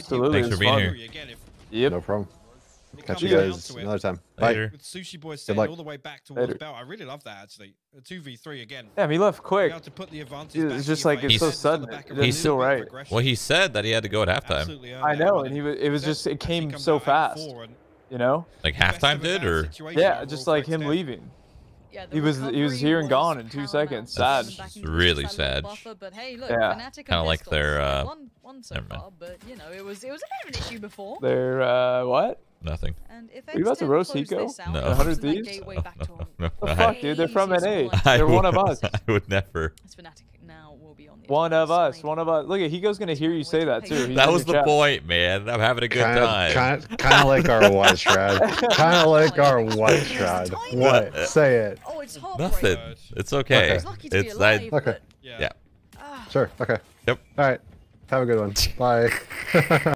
Absolutely. Thanks for being here. Yep. No problem. Catch you guys another time. Later. With Sushi Boy staying all the way back towards Belt. I really love that actually. A 2v3 again. Yeah, he left quick. To put the advantage it's just like it's so sudden. He's still right. Well, he said that he had to go at halftime. I know, and it came so fast. You know? Like halftime did, or? Yeah, just like him leaving. Yeah, he was here and gone in 2 seconds. Sad. Really sad. But hey, look, yeah. Kind of like their one so far, but you know, it was a bit of an issue before. Their what? Nothing. Are you about to roast Hiko? No. 100 Thieves? No. The fuck, dude? They're from NA. They're one of us. I would never. One of us. Look at Hiko's gonna hear you say that too. That was the point, man. I'm having a good time. Kind of like our white Shroud. Kind of like our white Shroud. What? Say it. Oh, it's nothing. It's okay. It's okay. Yeah. Sure. Okay. Yep. All right. Have a good one. Bye.